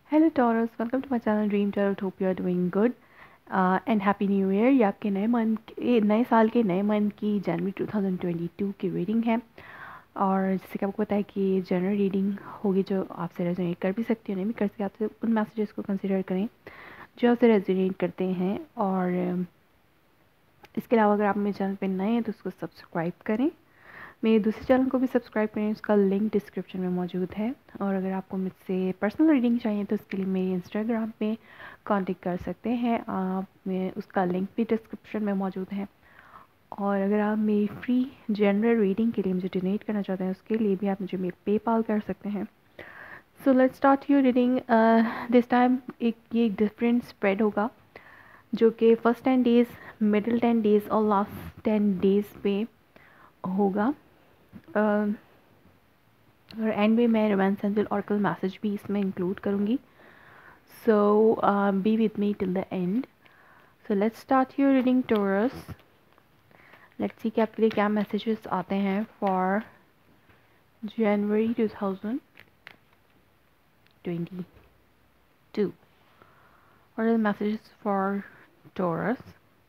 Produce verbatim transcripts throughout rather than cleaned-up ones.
Hello Taurus, welcome to my channel dream Taurus. Hope you are doing good and happy new year. ये आपके नए month के नए साल के नए मंथ की January two thousand twenty two की रीडिंग है। और जैसे कि आपको पता है कि जनरल रीडिंग होगी जो आपसे रेजोनेट कर भी सकती है, नहीं भी कर सकती, आपसे उन मैसेजेस को कंसिडर करें जो आपसे रेजोनेट करते हैं। और um, इसके अलावा अगर आप मेरे चैनल पर नए हैं तो उसको सब्सक्राइब करें। मेरे दूसरे चैनल को भी सब्सक्राइब करें, उसका लिंक डिस्क्रिप्शन में मौजूद है। और अगर आपको मुझसे पर्सनल रीडिंग चाहिए तो उसके लिए मेरे इंस्टाग्राम पे कांटेक्ट कर सकते हैं आप, में उसका लिंक भी डिस्क्रिप्शन में मौजूद है। और अगर आप मेरी फ्री जनरल रीडिंग के लिए मुझे डोनेट करना चाहते हैं उसके लिए भी आप मुझे मेरे पेपाल कर सकते हैं। So let's start your reading. This time एक ये एक डिफरेंट स्प्रेड होगा जो कि first ten days, middle ten days और लास्ट टेन डेज़ पे होगा। uh, और एंड में मैं रोमांस एंजल ऑरेकल मैसेज भी इसमें इंक्लूड करूँगी। So be with me till the end. So let's start your reading Taurus. Let's see कि आपके लिए क्या मैसेजेस आते हैं for January two thousand twenty two. और messages for Taurus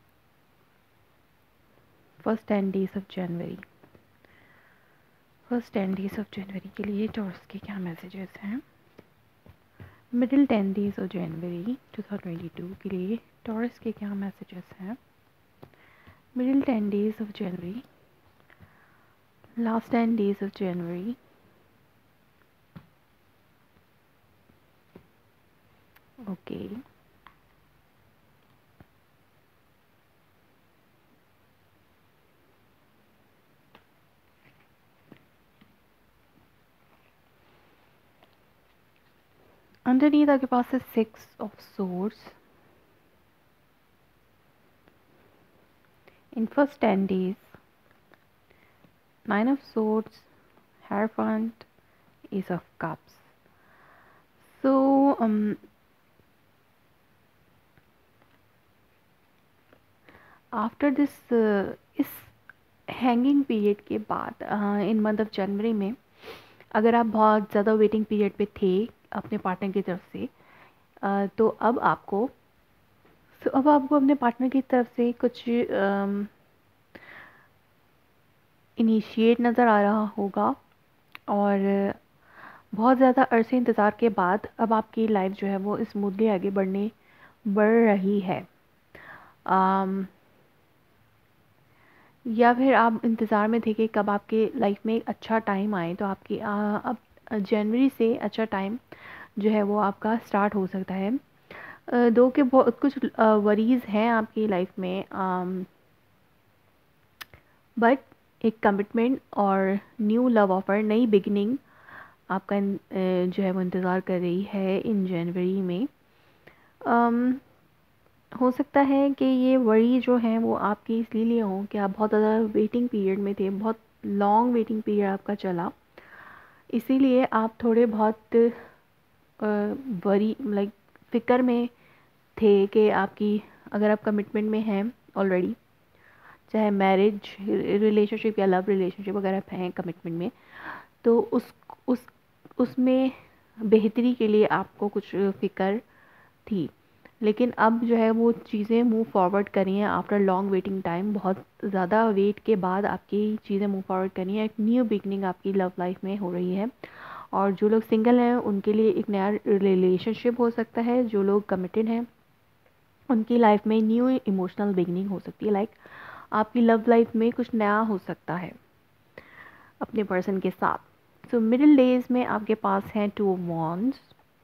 first ten days of January. First ten days of January के लिए Taurus के क्या मैसेजेस हैं। Middle ten days of January two thousand twenty two के लिए टॉरस के क्या मैसेजेस हैं। Middle ten days of January, last ten days of January, okay. Underneath आपके पास है six of swords. In first ten days, nine of swords, hierophant, ace of cups. So after this, इस hanging period के बाद इन month of जनवरी में अगर आप बहुत ज़्यादा वेटिंग पीरियड पे थे अपने पार्टनर की तरफ से, uh, तो अब आपको तो अब आपको अपने पार्टनर की तरफ से कुछ इनिशिएट नज़र आ रहा होगा। और बहुत ज़्यादा अरसे इंतज़ार के बाद अब आपकी लाइफ जो है वो स्मूथली आगे बढ़ने बढ़ रही है। um, या फिर आप इंतज़ार में थे कि कब आपके लाइफ में एक अच्छा टाइम आए, तो आपकी आ, अब जनवरी से अच्छा टाइम जो है वो आपका स्टार्ट हो सकता है। आ, दो के बहुत कुछ वरीज़ हैं आपकी लाइफ में, बट एक कमिटमेंट और न्यू लव ऑफर, नई बिगनिंग आपका uh, जो है वो इंतज़ार कर रही है इन जनवरी में। um, हो सकता है कि ये वरी जो हैं वो आपकी इसलिए लिए हों कि आप बहुत ज़्यादा वेटिंग पीरियड में थे, बहुत लॉन्ग वेटिंग पीरियड आपका चला, इसीलिए आप थोड़े बहुत वरी लाइक फ़िक्र में थे कि आपकी, अगर आप कमिटमेंट में हैं ऑलरेडी, चाहे मैरिज रिलेशनशिप या लव रिलेशनशिप अगर आप हैं कमिटमेंट में, तो उस उस उसमें बेहतरी के लिए आपको कुछ फ़िक्र थी। लेकिन अब जो है वो चीज़ें मूव फॉरवर्ड करी हैं आफ्टर लॉन्ग वेटिंग टाइम। बहुत ज़्यादा वेट के बाद आपकी चीज़ें मूव फॉरवर्ड करी हैं, एक न्यू बिगनिंग आपकी लव लाइफ में हो रही है। और जो लोग सिंगल हैं उनके लिए एक नया रिलेशनशिप हो सकता है, जो लोग कमिटेड हैं उनकी लाइफ में न्यू इमोशनल बिगनिंग हो सकती है। लाइक आपकी लव लाइफ में कुछ नया हो सकता है अपने पर्सन के साथ। सो मिडिल डेज में आपके पास हैं two of wands,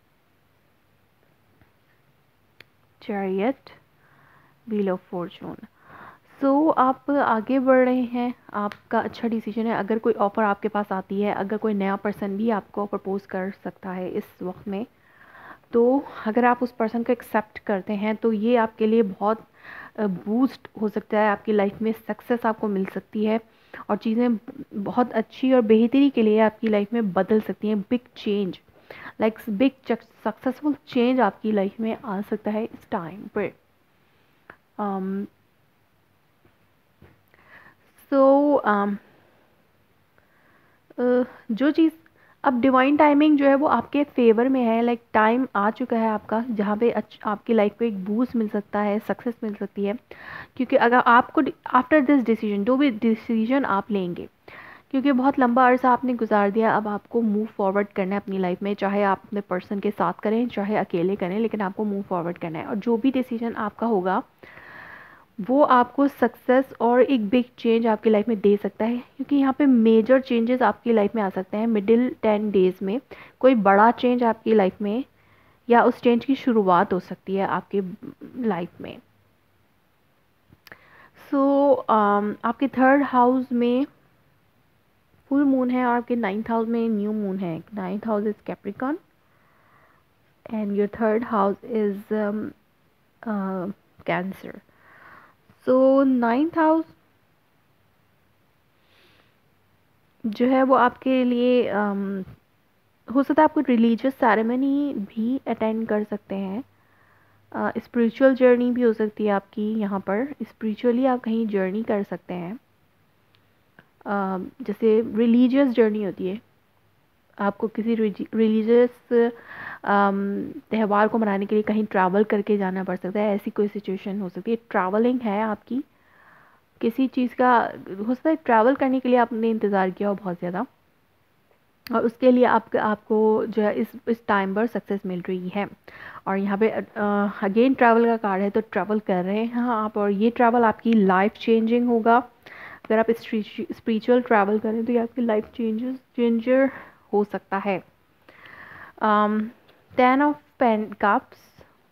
chariot, wheel of fortune. So आप आगे बढ़ रहे हैं, आपका अच्छा डिसीजन है। अगर कोई ऑफ़र आपके पास आती है, अगर कोई नया पर्सन भी आपको प्रपोज कर सकता है इस वक्त में, तो अगर आप उस पर्सन को एक्सेप्ट करते हैं तो ये आपके लिए बहुत बूस्ट हो सकता है, आपकी लाइफ में सक्सेस आपको मिल सकती है और चीज़ें बहुत अच्छी और बेहतरी के लिए आपकी लाइफ में बदल सकती हैं। Big change, like big successful change आपकी लाइफ में आ सकता है इस टाइम पर। सो um, uh, जो चीज़ अब डिवाइन टाइमिंग जो है वो आपके फेवर में है, लाइक टाइम आ चुका है आपका जहाँ पे आपकी लाइफ को एक बूस्ट मिल सकता है, सक्सेस मिल सकती है। क्योंकि अगर आपको आफ्टर दिस डिसीजन, जो भी डिसीजन आप लेंगे, क्योंकि बहुत लंबा अरसा आपने गुजार दिया, अब आपको मूव फॉरवर्ड करना है अपनी लाइफ में, चाहे आप अपने पर्सन के साथ करें चाहे अकेले करें, लेकिन आपको मूव फॉरवर्ड करना है। और जो भी डिसीजन आपका होगा वो आपको सक्सेस और एक बिग चेंज आपकी लाइफ में दे सकता है, क्योंकि यहाँ पे मेजर चेंजेस आपकी लाइफ में आ सकते हैं मिडिल टेन डेज़ में। कोई बड़ा चेंज आपकी लाइफ में या उस चेंज की शुरुआत हो सकती है आपकी लाइफ में। सो so, um, आपके थर्ड हाउस में फुल मून है और आपके नाइन्थ हाउस में न्यू मून है। Ninth house is Capricorn and your third house is Cancer. So ninth house जो है वो आपके लिए um, हो सकता है आपको रिलीजियस सेरेमनी भी अटेंड कर सकते हैं, स्पिरिचुअल uh, जर्नी भी हो सकती है आपकी। यहाँ पर स्पिरिचुअली आप कहीं जर्नी कर सकते हैं, uh, जैसे रिलीजियस जर्नी होती है, आपको किसी रिलीजियस त्यौहार को मनाने के लिए कहीं ट्रैवल करके जाना पड़ सकता है, ऐसी कोई सिचुएशन हो सकती है। ट्रैवलिंग है आपकी, किसी चीज़ का हो सकता है ट्रैवल करने के लिए आपने इंतज़ार किया हो बहुत ज़्यादा, और उसके लिए आप आपको जो है इस इस टाइम पर सक्सेस मिल रही है। और यहाँ पे अगेन ट्रैवल का कार्ड है, तो ट्रैवल कर रहे हैं आप, और ये ट्रैवल आपकी लाइफ चेंजिंग होगा। अगर आप स्पिरिचुअल ट्रैवल करें तो ये आपकी लाइफ चेंजेस चेंजर हो सकता है। Ten of pen cups,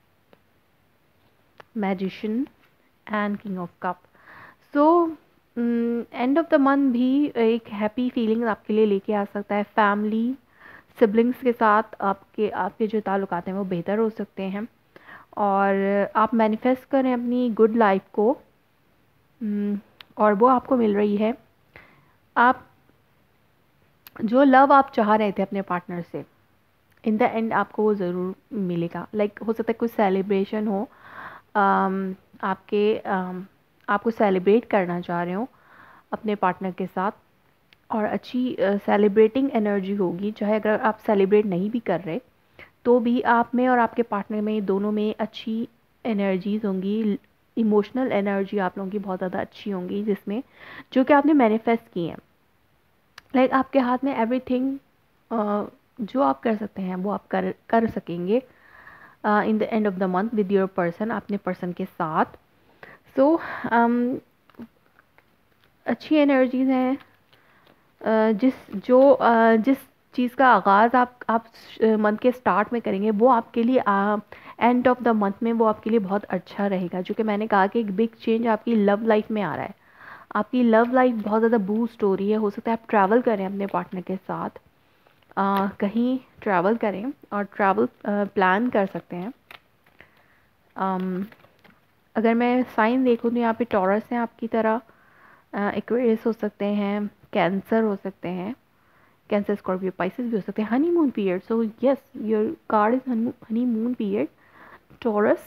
magician and king of cup. So end of the month भी एक हैप्पी फीलिंग आपके लिए लेके आ सकता है। फैमिली सिबलिंग्स के साथ आपके आपके जो ताल्लुकात हैं वो बेहतर हो सकते हैं, और आप मैनिफेस्ट करें अपनी गुड लाइफ को, और वो आपको मिल रही है। आप जो लव आप चाह रहे थे अपने पार्टनर से, इन द एंड आपको वो ज़रूर मिलेगा। लाइक like, हो सकता है कुछ सेलिब्रेशन हो, um, आपके um, आपको सेलिब्रेट करना चाह रहे हो अपने पार्टनर के साथ, और अच्छी सेलिब्रेटिंग uh, एनर्जी होगी। चाहे अगर आप सेलिब्रेट नहीं भी कर रहे तो भी आप में और आपके पार्टनर में दोनों में अच्छी एनर्जीज होंगी, इमोशनल एनर्जी आप लोगों की बहुत ज़्यादा अच्छी होंगी, जिसमें जो कि आपने मैनिफेस्ट की हैं। लाइक like, आपके हाथ में एवरीथिंग uh, जो आप कर सकते हैं वो आप कर कर सकेंगे in the end of the month with your person, अपने पर्सन के साथ। सो so, um, अच्छी एनर्जीज हैं। uh, जिस जो uh, जिस चीज़ का आगाज़ आप आप मंथ के स्टार्ट में करेंगे वो आपके लिए एंड ऑफ द मंथ में वो आपके लिए बहुत अच्छा रहेगा। जो कि मैंने कहा कि एक बिग चेंज आपकी लव लाइफ में आ रहा है, आपकी लव लाइफ बहुत ज़्यादा बूस्ट हो रही है। हो सकता है आप ट्रैवल करें अपने पार्टनर के साथ, Uh, कहीं ट्रैवल करें और ट्रैवल प्लान कर सकते हैं। um, अगर मैं साइन देखूँ तो यहाँ पे टॉरस हैं आपकी तरह, एक्वेरियस हो सकते हैं, कैंसर हो सकते हैं, कैंसर स्कॉर्पियो पाइसेस भी हो सकते हैं। Honeymoon period, so yes your card is honeymoon period Taurus.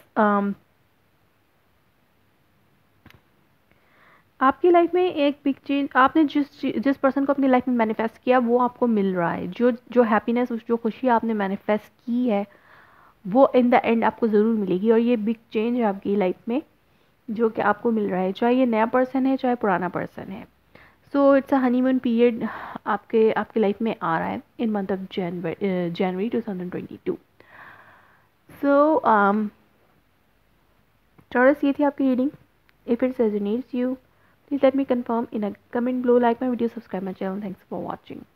आपकी लाइफ में एक बिग चेंज, आपने जिस जिस पर्सन को अपनी लाइफ में मैनिफेस्ट किया वो आपको मिल रहा है। जो जो हैप्पीनेस, जो खुशी आपने मैनिफेस्ट की है वो इन द एंड आपको ज़रूर मिलेगी, और ये बिग चेंज है आपकी लाइफ में जो कि आपको मिल रहा है, चाहे ये नया पर्सन है चाहे पुराना पर्सन है। So it's a honeymoon period आपके आपकी लाइफ में आ रहा है in month of January January two thousand twenty two. So Taurus, ये थी आपकी reading. If it resonates you, please let me confirm in a comment below, like my video, subscribe my channel. Thanks for watching.